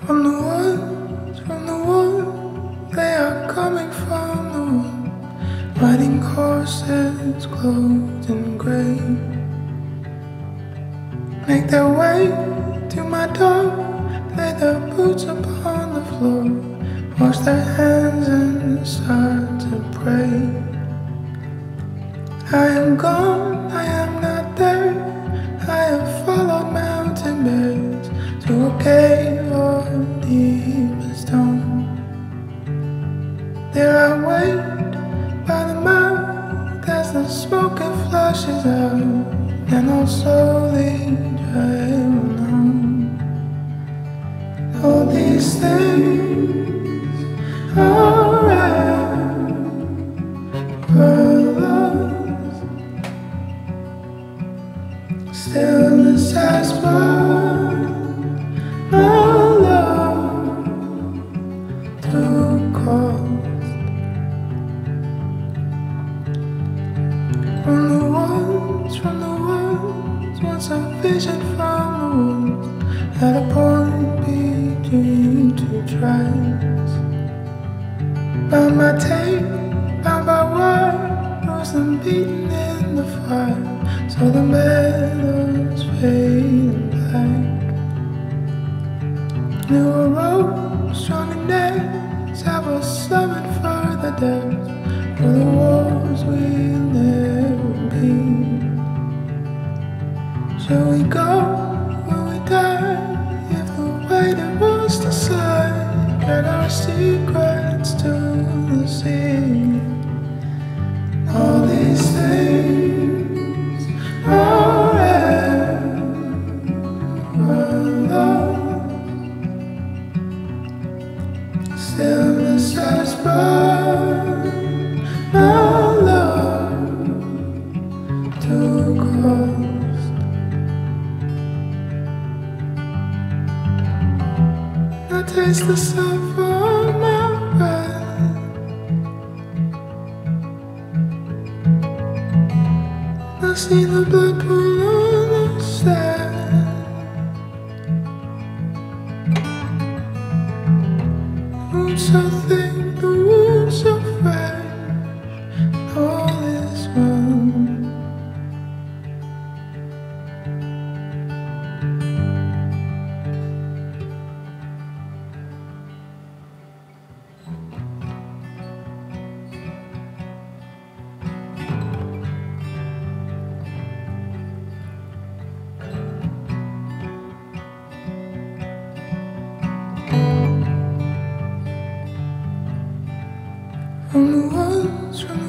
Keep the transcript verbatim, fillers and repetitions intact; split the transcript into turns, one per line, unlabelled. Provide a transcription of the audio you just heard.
From the woods, from the woods, they are coming from the wood, riding horses clothed in gray. Make their way to my door, lay their boots upon the floor, wash their hands and start to pray. I am gone, I am not there. I have followed mountain bears to a cave of deepest stone. There I wait by the mouth as the smoke it flushes out, and I'll slowly drive home. All these things are effortless, still the satisfied my love to cost. From the woods, from the woods, once a vision from the woods, at a point between two tracks. Bound by tape, bound by wire, bruised and beaten in the fire, so the meadows fade and black. Knew a rope, strong and nails, have a summit further depths, for the wars we'll never be. Shall we go, will we die, if the weight it was decide, get our secrets to the sea. All these things are effortless, still the satisfied my love to cost. I taste the soft on my breath, I see the blood pool on the sand. Wounds so thick, the wounds so fresh, all is well. From the woods, from